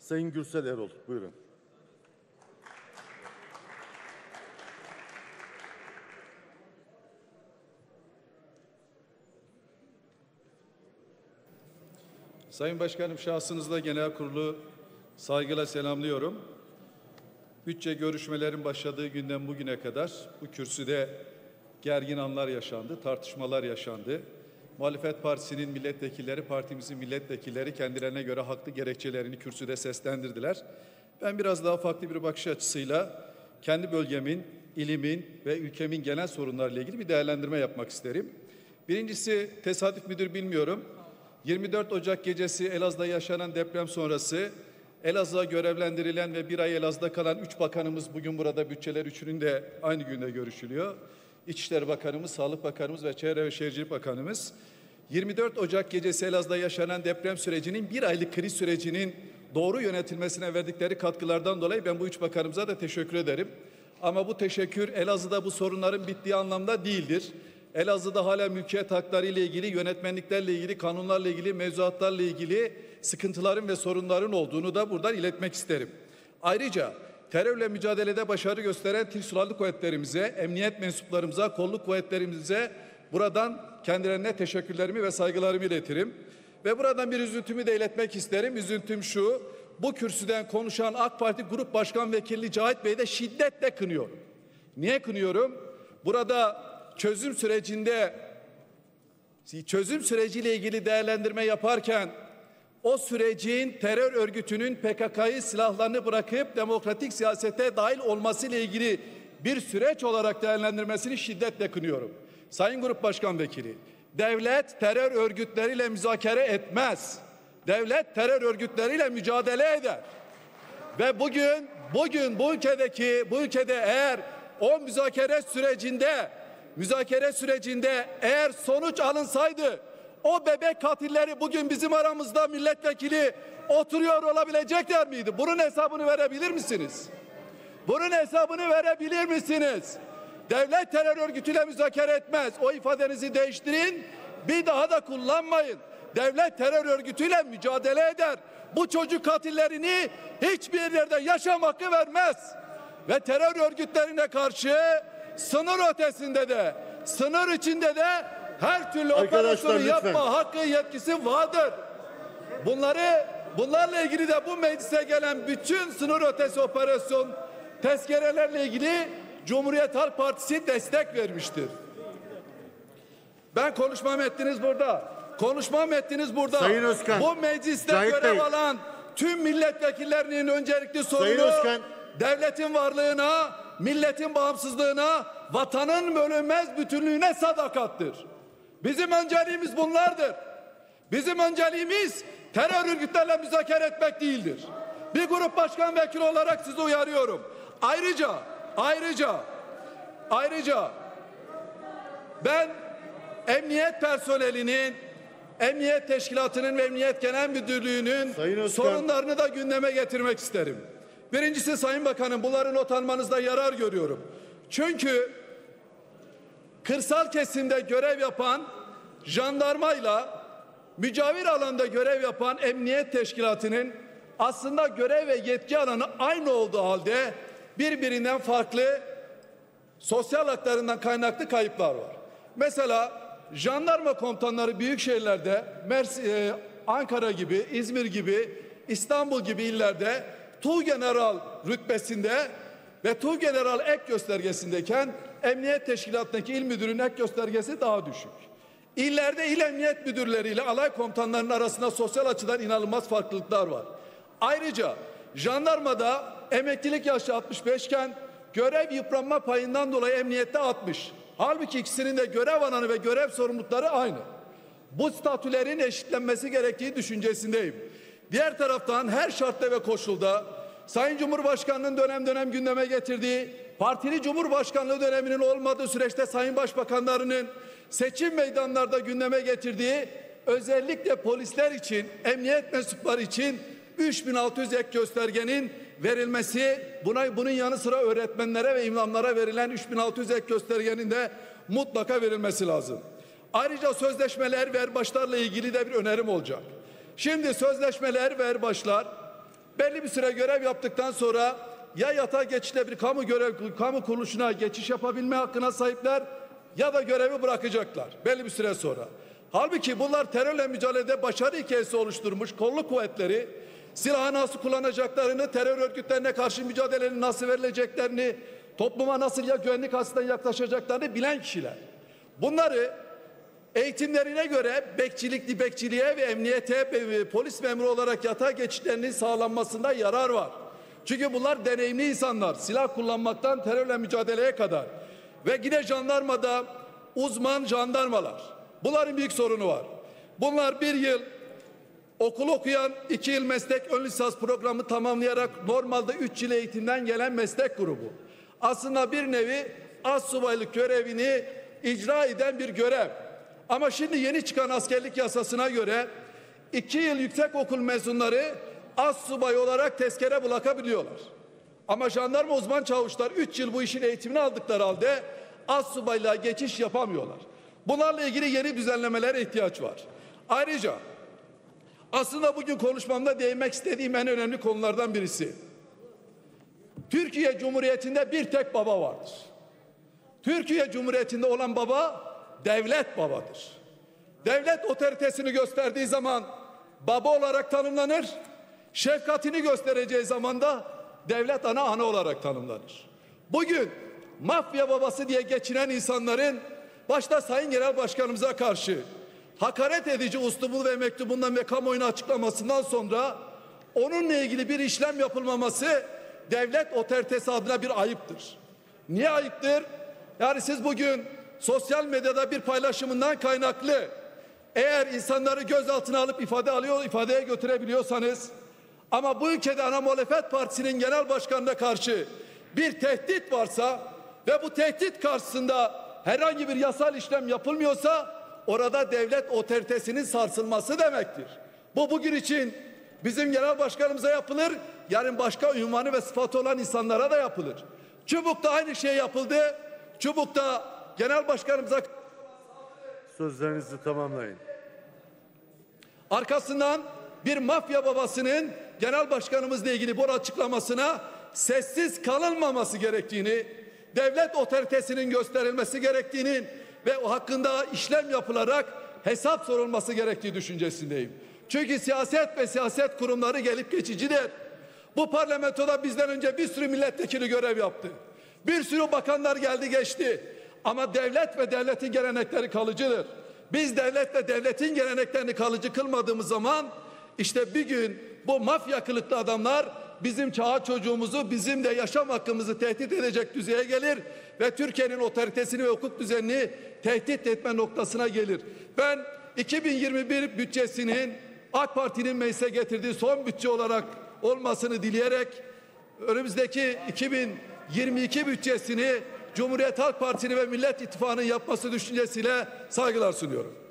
Sayın Gürsel Erol, buyurun. Sayın Başkanım, şahsınızla genel kurulu saygıyla selamlıyorum. Bütçe görüşmelerin başladığı günden bugüne kadar bu kürsüde gergin anlar yaşandı, tartışmalar yaşandı. Muhalefet Partisi'nin milletvekilleri, partimizin milletvekilleri kendilerine göre haklı gerekçelerini kürsüde seslendirdiler. Ben biraz daha farklı bir bakış açısıyla kendi bölgemin, ilimin ve ülkemin genel sorunlarıyla ilgili bir değerlendirme yapmak isterim. Birincisi, tesadüf müdür bilmiyorum. 24 Ocak gecesi Elazığ'da yaşanan deprem sonrası Elazığ'a görevlendirilen ve bir ay Elazığ'da kalan 3 bakanımız bugün burada, bütçeler üçünün de aynı günde görüşülüyor. İçişleri Bakanımız, Sağlık Bakanımız ve Çevre ve Şehircilik Bakanımız 24 Ocak gecesi Elazığ'da yaşanan deprem sürecinin, bir aylık kriz sürecinin doğru yönetilmesine verdikleri katkılardan dolayı ben bu 3 bakanımıza da teşekkür ederim. Ama bu teşekkür Elazığ'da bu sorunların bittiği anlamda değildir. Elazığ'da hala mülkiyet hakları ile ilgili, yönetmenliklerle ilgili, kanunlarla ilgili, mevzuatlarla ilgili sıkıntıların ve sorunların olduğunu da buradan iletmek isterim. Ayrıca terörle mücadelede başarı gösteren Türk Silahlı Kuvvetlerimize, emniyet mensuplarımıza, kolluk kuvvetlerimize buradan kendilerine teşekkürlerimi ve saygılarımı iletirim. Ve buradan bir üzüntümü de iletmek isterim. Üzüntüm şu: bu kürsüden konuşan AK Parti Grup Başkan Vekili Cahit Bey'i de şiddetle kınıyorum. Niye kınıyorum? Burada çözüm süreciyle ilgili değerlendirme yaparken o sürecin terör örgütünün PKK'yı, silahlarını bırakıp demokratik siyasete dahil olmasıyla ilgili bir süreç olarak değerlendirmesini şiddetle kınıyorum. Sayın Grup Başkan Vekili, devlet terör örgütleriyle müzakere etmez. Devlet terör örgütleriyle mücadele eder. Ve bugün bu ülkede eğer o müzakere sürecinde eğer sonuç alınsaydı, o bebek katilleri bugün bizim aramızda milletvekili oturuyor olabilecekler miydi? Bunun hesabını verebilir misiniz? Bunun hesabını verebilir misiniz? Devlet terör örgütüyle müzakere etmez. O ifadenizi değiştirin, bir daha da kullanmayın. Devlet terör örgütüyle mücadele eder. Bu çocuk katillerini hiçbir yerde yaşam hakkı vermez. Ve terör örgütlerine karşı sınır ötesinde de, sınır içinde de her türlü operasyonu yapma hakkı, yetkisi vardır. Bunlarla ilgili de bu meclise gelen bütün sınır ötesi operasyon tezkerelerle ilgili Cumhuriyet Halk Partisi destek vermiştir. Ben konuşma metniniz burada. Sayın Özkan, bu mecliste Cahit görev Bey, alan tüm milletvekillerinin öncelikli sorunu devletin varlığına, milletin bağımsızlığına, vatanın bölünmez bütünlüğüne sadakattır. Bizim önceliğimiz bunlardır. Bizim önceliğimiz terör örgütlerle müzakere etmek değildir. Bir grup başkan vekili olarak sizi uyarıyorum. Ayrıca ben emniyet personelinin, emniyet teşkilatının ve emniyet genel müdürlüğünün sorunlarını da gündeme getirmek isterim. Birincisi, Sayın Bakanım, bunları not almanızda yarar görüyorum. Çünkü kırsal kesimde görev yapan jandarmayla mücavir alanda görev yapan emniyet teşkilatının aslında görev ve yetki alanı aynı olduğu halde birbirinden farklı sosyal haklarından kaynaklı kayıplar var. Mesela jandarma komutanları büyük şehirlerde, Ankara gibi, İzmir gibi, İstanbul gibi illerde Tuğgeneral rütbesinde ve Tuğgeneral ek göstergesindeyken emniyet teşkilatındaki il müdürünün ek göstergesi daha düşük. İllerde il emniyet müdürleriyle alay komutanlarının arasında sosyal açıdan inanılmaz farklılıklar var. Ayrıca jandarmada emeklilik yaşı 65 iken görev yıpranma payından dolayı emniyette 60. Halbuki ikisinin de görev alanı ve görev sorumlulukları aynı. Bu statülerin eşitlenmesi gerektiği düşüncesindeyim. Diğer taraftan her şartta ve koşulda Sayın Cumhurbaşkanı'nın dönem dönem gündeme getirdiği, partili Cumhurbaşkanlığı döneminin olmadığı süreçte Sayın Başbakanlarının seçim meydanlarda gündeme getirdiği, özellikle polisler için, emniyet mensupları için 3600 ek göstergenin verilmesi, bunun yanı sıra öğretmenlere ve imamlara verilen 3600 ek göstergenin de mutlaka verilmesi lazım. Ayrıca sözleşmeler ve erbaşlarla ilgili de bir önerim olacak. Şimdi sözleşmeler ve erbaşlar belli bir süre görev yaptıktan sonra ya yatağa geçişle bir kamu kuruluşuna geçiş yapabilme hakkına sahipler ya da görevi bırakacaklar belli bir süre sonra. Halbuki bunlar terörle mücadelede başarı hikayesi oluşturmuş kolluk kuvvetleri, silahı nasıl kullanacaklarını, terör örgütlerine karşı mücadelenin nasıl verileceklerini, topluma nasıl güvenlik açısından yaklaşacaklarını bilen kişiler. Bunları eğitimlerine göre bekçiliğe ve emniyete ve polis memuru olarak yatağa geçişlerinin sağlanmasında yarar var. Çünkü bunlar deneyimli insanlar. Silah kullanmaktan terörle mücadeleye kadar. Ve yine jandarmada uzman jandarmalar. Bunların büyük sorunu var. Bunlar bir yıl okul okuyan, 2 yıl meslek ön lisans programı tamamlayarak normalde 3 yıl eğitimden gelen meslek grubu. Aslında bir nevi astsubaylık görevini icra eden bir görev. Ama şimdi yeni çıkan askerlik yasasına göre 2 yıl yüksekokul mezunları astsubay olarak tezkere bırakabiliyorlar. Ama jandarma uzman çavuşlar 3 yıl bu işin eğitimini aldıkları halde astsubaylığa geçiş yapamıyorlar. Bunlarla ilgili yeni düzenlemelere ihtiyaç var. Ayrıca aslında bugün konuşmamda değinmek istediğim en önemli konulardan birisi. Türkiye Cumhuriyeti'nde bir tek baba vardır. Türkiye Cumhuriyeti'nde olan baba devlet babadır. Devlet otoritesini gösterdiği zaman baba olarak tanımlanır. Şefkatini göstereceği zaman da devlet ana olarak tanımlanır. Bugün mafya babası diye geçinen insanların başta Sayın Genel Başkanımıza karşı hakaret edici uslubu ve mektubundan ve kamuoyuna açıklamasından sonra onunla ilgili bir işlem yapılmaması devlet otoritesi adına bir ayıptır. Niye ayıptır? Yani siz bugün sosyal medyada bir paylaşımından kaynaklı eğer insanları gözaltına alıp ifadeye götürebiliyorsanız ama bu ülkede ana muhalefet partisinin genel başkanına karşı bir tehdit varsa ve bu tehdit karşısında herhangi bir yasal işlem yapılmıyorsa orada devlet otoritesinin sarsılması demektir. Bu bugün için bizim genel başkanımıza yapılır, yarın başka ünvanı ve sıfatı olan insanlara da yapılır. Çubuk'ta aynı şey yapıldı. Çubuk'ta genel başkanımıza sözlerinizi tamamlayın. Arkasından bir mafya babasının genel başkanımızla ilgili bu açıklamasına sessiz kalınmaması gerektiğini, devlet otoritesinin gösterilmesi gerektiğinin ve o hakkında işlem yapılarak hesap sorulması gerektiği düşüncesindeyim. Çünkü siyaset ve siyaset kurumları gelip geçicidir. Bu parlamentoda bizden önce bir sürü milletvekili görev yaptı. Bir sürü bakanlar geldi geçti. Ama devlet ve devletin gelenekleri kalıcıdır. Biz devlet ve devletin geleneklerini kalıcı kılmadığımız zaman işte bir gün bu mafya kılıklı adamlar bizim çağ çocuğumuzu, bizim de yaşam hakkımızı tehdit edecek düzeye gelir ve Türkiye'nin otoritesini ve hukuk düzenini tehdit etme noktasına gelir. Ben 2021 bütçesinin AK Parti'nin meclise getirdiği son bütçe olarak olmasını dileyerek önümüzdeki 2022 bütçesini Cumhuriyet Halk Partisi'ni ve Millet İttifakı'nın yapması düşüncesiyle saygılar sunuyorum.